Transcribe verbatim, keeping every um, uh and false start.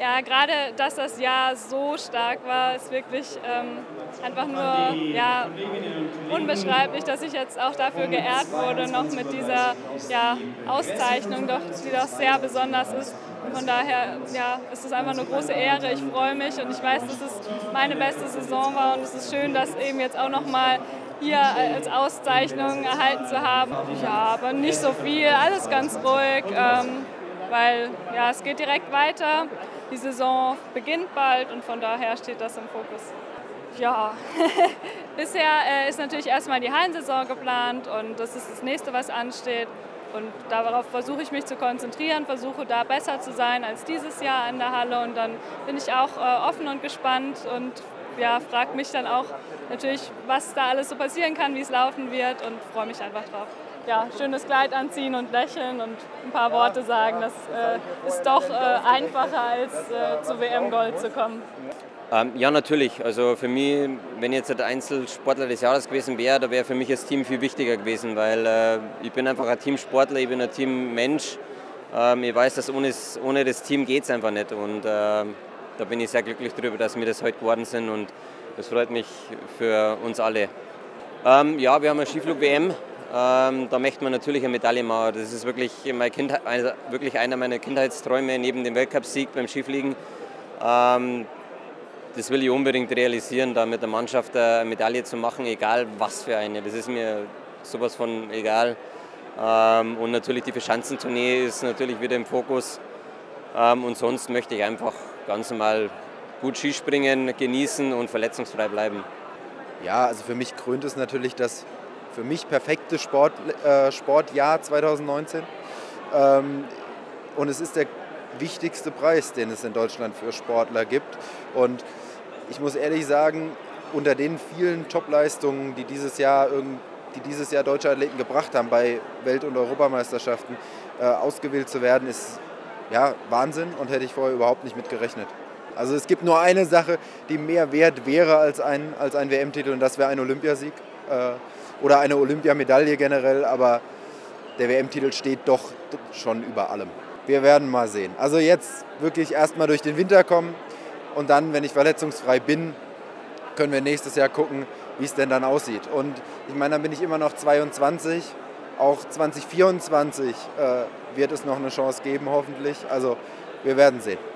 Ja, gerade, dass das Jahr so stark war, ist wirklich ähm, einfach nur ja, unbeschreiblich, dass ich jetzt auch dafür geehrt wurde, noch mit dieser ja, Auszeichnung, doch, die doch sehr besonders ist. Und von daher ja, ist es einfach eine große Ehre. Ich freue mich und ich weiß, dass es meine beste Saison war und es ist schön, das eben jetzt auch noch mal hier als Auszeichnung erhalten zu haben. Ja, aber nicht so viel, alles ganz ruhig, ähm, weil ja, es geht direkt weiter. Die Saison beginnt bald und von daher steht das im Fokus. Ja, bisher äh, ist natürlich erstmal die Hallensaison geplant und das ist das nächste, was ansteht. Und darauf versuche ich mich zu konzentrieren, versuche da besser zu sein als dieses Jahr in der Halle und dann bin ich auch äh, offen und gespannt und ja, frage mich dann auch natürlich, was da alles so passieren kann, wie es laufen wird und freue mich einfach drauf. Ja, schönes Kleid anziehen und lächeln und ein paar Worte sagen, das äh, ist doch äh, einfacher als äh, zu W M-Gold zu kommen. Ähm, ja, natürlich. Also für mich, wenn ich jetzt der Einzelsportler des Jahres gewesen wäre, da wäre für mich das Team viel wichtiger gewesen, weil äh, ich bin einfach ein Teamsportler, ich bin ein Teammensch. Ähm, ich weiß, dass ohne, ohne das Team geht es einfach nicht und äh, da bin ich sehr glücklich darüber, dass wir das heute geworden sind und das freut mich für uns alle. Ähm, ja, wir haben eine Skiflug-W M. Ähm, da möchte man natürlich eine Medaille machen. Das ist wirklich, meine Kindheit, also wirklich einer meiner Kindheitsträume neben dem Weltcupsieg beim Skifliegen. Ähm, das will ich unbedingt realisieren, da mit der Mannschaft eine Medaille zu machen, egal was für eine. Das ist mir sowas von egal. Ähm, und natürlich die Verschanzentournee ist natürlich wieder im Fokus. Ähm, und sonst möchte ich einfach ganz normal gut Skispringen, genießen und verletzungsfrei bleiben. Ja, also für mich krönt es natürlich das für mich perfekte Sport, äh, Sportjahr zweitausendneunzehn. Ähm, und es ist der wichtigste Preis, den es in Deutschland für Sportler gibt. Und ich muss ehrlich sagen, unter den vielen Topleistungen, die dieses Jahr, die dieses Jahr deutsche Athleten gebracht haben, bei Welt- und Europameisterschaften äh, ausgewählt zu werden, ist ja Wahnsinn und hätte ich vorher überhaupt nicht mit gerechnet. Also es gibt nur eine Sache, die mehr wert wäre als ein, als ein W M-Titel und das wäre ein Olympiasieg. Äh, Oder eine Olympiamedaille generell, aber der W M-Titel steht doch schon über allem. Wir werden mal sehen. Also jetzt wirklich erstmal durch den Winter kommen und dann, wenn ich verletzungsfrei bin, können wir nächstes Jahr gucken, wie es denn dann aussieht. Und ich meine, dann bin ich immer noch zweiundzwanzig. Auch zwanzig vierundzwanzig äh, wird es noch eine Chance geben, hoffentlich. Also wir werden sehen.